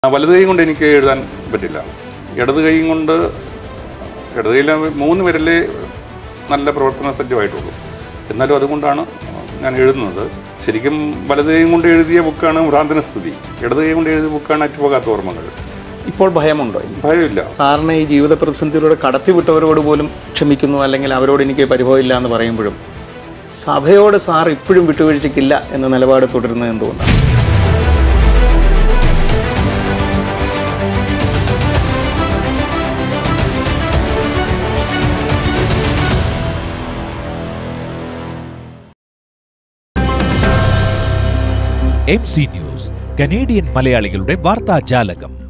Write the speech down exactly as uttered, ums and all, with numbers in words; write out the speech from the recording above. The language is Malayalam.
വലത് കൈ കൊണ്ട് എനിക്ക് എഴുതാൻ പറ്റില്ല. ഇടത് കൈ കൊണ്ട് ഇടത് കൈയിലെ മൂന്ന് വിരലേ നല്ല പ്രവർത്തന സജ്ജമായിട്ടുള്ളൂ. എന്നാലും അതുകൊണ്ടാണ് ഞാൻ എഴുതുന്നത്. ശരിക്കും വലത് കൈ കൊണ്ട് എഴുതിയ ബുക്കാണ് ഭ്രാന്തനസ്തുതി. ഇടത് കൈ കൊണ്ട് എഴുതിയ ബുക്കാണ് അറ്റുപോകാത്ത ഓർമ്മകൾ. ഇപ്പോൾ ഭയമുണ്ടോ? ഭയമില്ല. സാറിന് ഈ ജീവിത പ്രതിസന്ധിയിലൂടെ കടത്തിവിട്ടവരോട് പോലും ക്ഷമിക്കുന്നു, അല്ലെങ്കിൽ അവരോട് എനിക്ക് പരിഭവമില്ല എന്ന് പറയുമ്പോഴും സഭയോട് സാർ ഇപ്പോഴും വിട്ടുവീഴ്ചയ്ക്കില്ല എന്ന നിലപാട് തുടരുന്നത് എന്തുകൊണ്ടാണ്? എം സി ന്യൂസ്, കനേഡിയൻ മലയാളികളുടെ വാർത്താജാലകം.